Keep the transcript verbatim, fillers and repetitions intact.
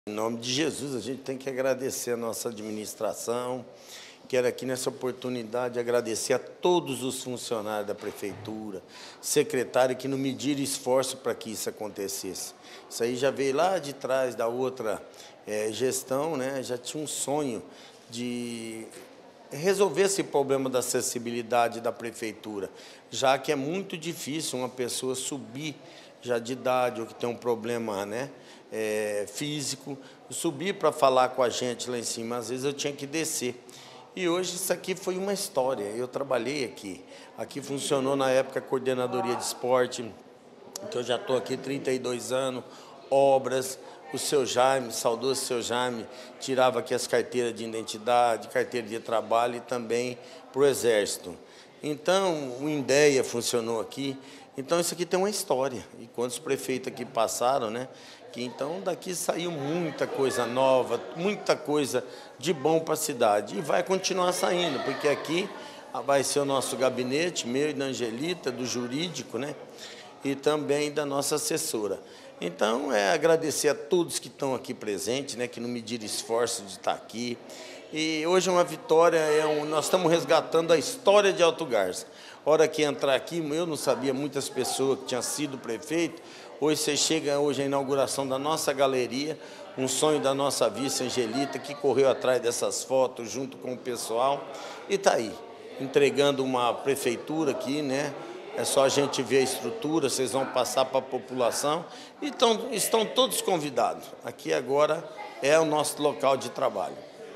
Em nome de Jesus, a gente tem que agradecer a nossa administração. Quero aqui nessa oportunidade agradecer a todos os funcionários da Prefeitura, secretário que não mediram esforço para que isso acontecesse. Isso aí já veio lá de trás da outra é, gestão, né? Já tinha um sonho de resolver esse problema da acessibilidade da Prefeitura, já que é muito difícil uma pessoa subir já de idade ou que tem um problema, né, é, físico, subir para falar com a gente lá em cima. Às vezes eu tinha que descer. E hoje isso aqui foi uma história. Eu trabalhei aqui. Aqui funcionou na época a coordenadoria de esporte, que eu já estou aqui há trinta e dois anos, obras. O seu Jaime, saudoso seu Jaime, tirava aqui as carteiras de identidade, carteira de trabalho e também para o Exército. Então, o INDEA funcionou aqui. Então, isso aqui tem uma história. E quantos prefeitos aqui passaram, né? Que então daqui saiu muita coisa nova, muita coisa de bom para a cidade. E vai continuar saindo, porque aqui vai ser o nosso gabinete, meu e da Angelita, do jurídico, né? E também da nossa assessora. Então, é agradecer a todos que estão aqui presentes, né, que não mediram esforço de estar aqui. E hoje é uma vitória, é um, nós estamos resgatando a história de Alto Garça. Hora que entrar aqui, eu não sabia, muitas pessoas que tinham sido prefeito. Hoje você chega, hoje a inauguração da nossa galeria, um sonho da nossa vice Angelita, que correu atrás dessas fotos junto com o pessoal. E está aí, entregando uma prefeitura aqui, né? É só a gente ver a estrutura, vocês vão passar para a população. Então, estão todos convidados. Aqui agora é o nosso local de trabalho.